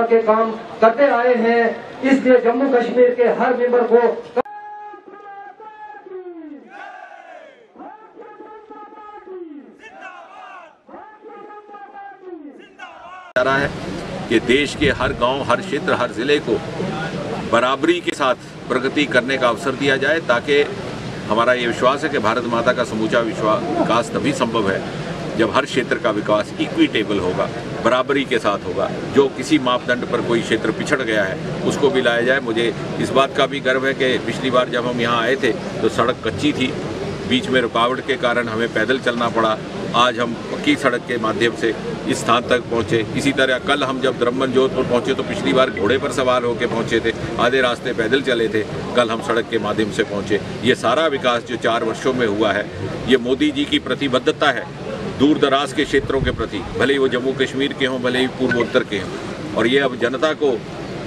के काम करते आए हैं। इसलिए जम्मू कश्मीर के हर मेंबर को रहा है कि देश के हर गांव, हर क्षेत्र, हर जिले को बराबरी के साथ प्रगति करने का अवसर दिया जाए, ताकि हमारा ये विश्वास है कि भारत माता का समूचा विकास तभी संभव है जब हर क्षेत्र का विकास इक्विटेबल होगा, बराबरी के साथ होगा। जो किसी मापदंड पर कोई क्षेत्र पिछड़ गया है उसको भी लाया जाए। मुझे इस बात का भी गर्व है कि पिछली बार जब हम यहाँ आए थे तो सड़क कच्ची थी, बीच में रुकावट के कारण हमें पैदल चलना पड़ा। आज हम पक्की सड़क के माध्यम से इस स्थान तक पहुँचे। इसी तरह कल हम जब द्रम्बन जोधपुर पहुँचे तो पिछली बार घोड़े पर सवार होकर पहुँचे थे, आधे रास्ते पैदल चले थे, कल हम सड़क के माध्यम से पहुँचे। ये सारा विकास जो 4 वर्षों में हुआ है, ये मोदी जी की प्रतिबद्धता है दूर दराज के क्षेत्रों के प्रति, भले ही वो जम्मू कश्मीर के हों, भले ही पूर्वोत्तर के हों। और ये अब जनता को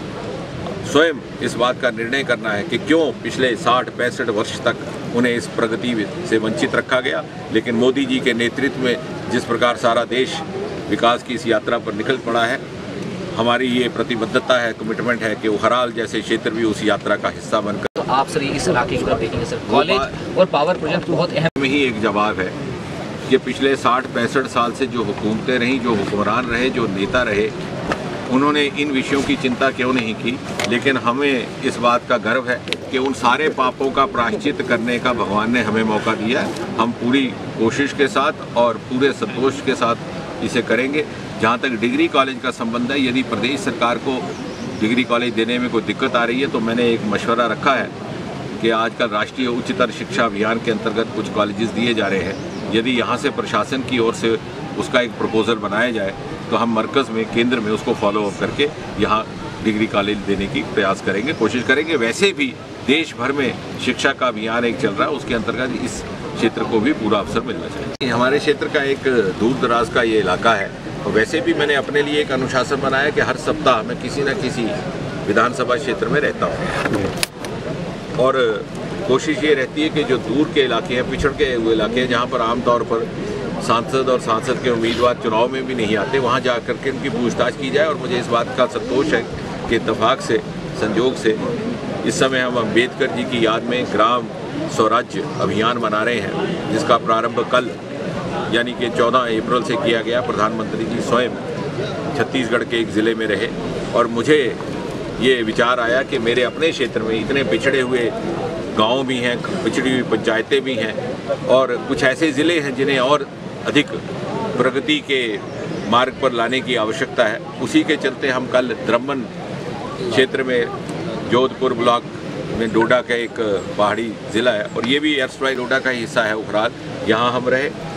स्वयं इस बात का निर्णय करना है कि क्यों पिछले 60-65 वर्ष तक उन्हें इस प्रगति से वंचित रखा गया। लेकिन मोदी जी के नेतृत्व में जिस प्रकार सारा देश विकास की इस यात्रा पर निकल पड़ा है, हमारी ये प्रतिबद्धता है, कमिटमेंट है कि उखराल जैसे क्षेत्र भी उस यात्रा का हिस्सा बनकर। तो आप सर इस इलाके की तरफ देखेंगे सर, कॉलेज और पावर प्रोजेक्ट बहुत अहम में ही एक जवाब है कि पिछले 60-65 साल से जो हुकूमतें रहीं, जो हुक्मरान रहे, जो नेता रहे, उन्होंने इन विषयों की चिंता क्यों नहीं की। लेकिन हमें इस बात का गर्व है कि उन सारे पापों का प्रायश्चित करने का भगवान ने हमें मौका दिया है। हम पूरी कोशिश के साथ और पूरे संतोष के साथ इसे करेंगे। जहाँ तक डिग्री कॉलेज का संबंध है, यदि प्रदेश सरकार को डिग्री कॉलेज देने में कोई दिक्कत आ रही है तो मैंने एक मशवरा रखा है कि आजकल राष्ट्रीय उच्चतर शिक्षा अभियान के अंतर्गत कुछ कॉलेजेस दिए जा रहे हैं। यदि यहाँ से प्रशासन की ओर से उसका एक प्रपोजल बनाया जाए तो हम मरकज़ में, केंद्र में उसको फॉलो अप करके यहाँ डिग्री कॉलेज देने की प्रयास करेंगे, कोशिश करेंगे। वैसे भी देश भर में शिक्षा का अभियान एक चल रहा है, उसके अंतर्गत इस क्षेत्र को भी पूरा अवसर मिलना चाहिए। हमारे क्षेत्र का एक दूर दराज का ये इलाका है और वैसे भी मैंने अपने लिए एक अनुशासन बनाया कि हर सप्ताह मैं किसी न किसी विधानसभा क्षेत्र में रहता हूँ। और कोशिश ये रहती है कि जो दूर के इलाके हैं, पिछड़ के हुए इलाके हैं, जहाँ पर आमतौर पर सांसद और सांसद के उम्मीदवार चुनाव में भी नहीं आते, वहाँ जा कर के उनकी पूछताछ की जाए। और मुझे इस बात का संतोष है कि इत्तेफाक से, संजोग से इस समय हम अम्बेडकर जी की याद में ग्राम स्वराज्य अभियान मना रहे हैं, जिसका प्रारंभ कल यानी कि 14 अप्रैल से किया गया। प्रधानमंत्री जी स्वयं छत्तीसगढ़ के एक ज़िले में रहे और मुझे ये विचार आया कि मेरे अपने क्षेत्र में इतने पिछड़े हुए गांव भी हैं, पिछड़ी हुई पंचायतें भी हैं और कुछ ऐसे ज़िले हैं जिन्हें और अधिक प्रगति के मार्ग पर लाने की आवश्यकता है। उसी के चलते हम कल द्रम्बन क्षेत्र में, जोधपुर ब्लॉक में, डोडा का एक पहाड़ी ज़िला है और ये भी एर्सवाइल डोडा का ही हिस्सा है, उखराल, यहाँ हम रहे।